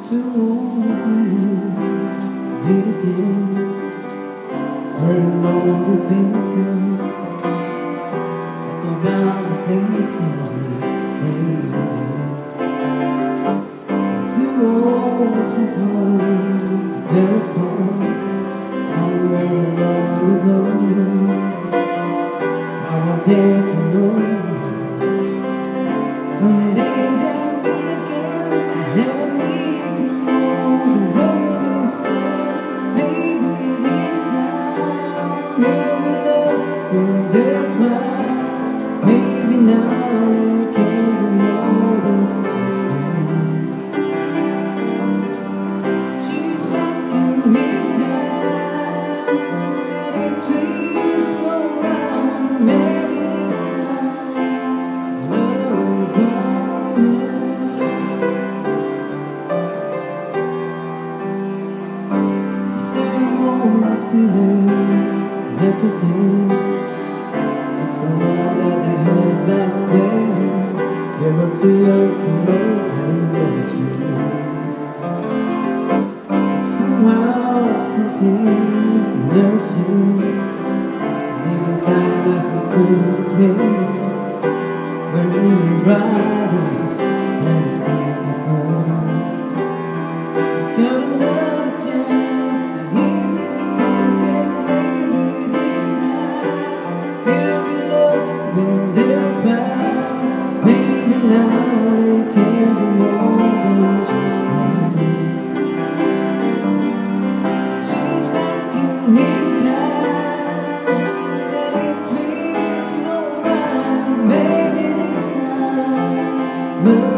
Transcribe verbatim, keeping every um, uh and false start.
to always be here, heard all the things about the places they too old to close, very cold, somewhere long ago. I dare to know someday they'll meet again. Never meet more the road is said. Maybe this time they'll be love when they'll cry. Maybe now they can't be more than just me. She's rocking his hand and it feels so right. Maybe this time love will the same old feeling back again. It's the one that they had back then. You're up too young to know and never scream. But somehow some tears never change. Even time has some cool pain. When you rise away than it did before. It's got another chance. Maybe we take it. Maybe this time we'll be loved when they're proud. Maybe now they can be more than just me. She's back in his life and it feels so right. Maybe this time love